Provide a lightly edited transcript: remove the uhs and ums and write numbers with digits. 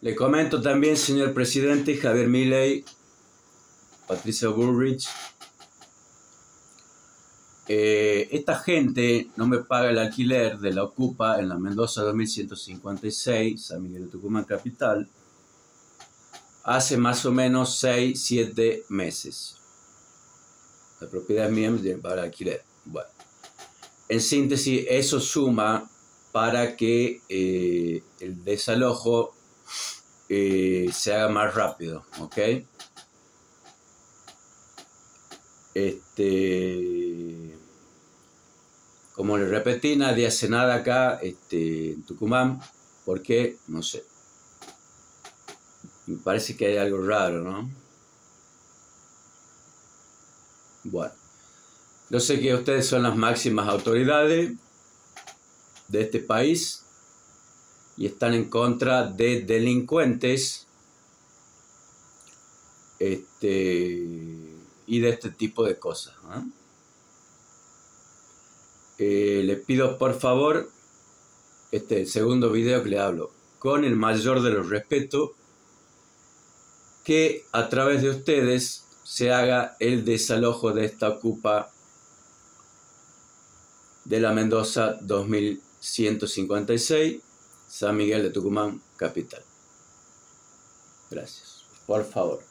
Le comento también, señor presidente, Javier Milei, Patricia Bullrich, esta gente no me paga el alquiler de la Ocupa en la Mendoza 2156, San Miguel de Tucumán capital, hace más o menos 6-7 meses. La propiedad es mía para alquiler. Bueno, en síntesis, eso suma para que el desalojo se haga más rápido, ¿ok? Como les repetí, nadie hace nada acá en Tucumán. ¿Por qué? No sé. Me parece que hay algo raro, ¿no? Bueno, yo sé que ustedes son las máximas autoridades de este país y están en contra de delincuentes y de este tipo de cosas, ¿no? Le pido por favor, segundo video que le hablo, con el mayor de los respetos, que a través de ustedes se haga el desalojo de esta Ocupa de la Mendoza 2156, San Miguel de Tucumán capital. Gracias. Por favor.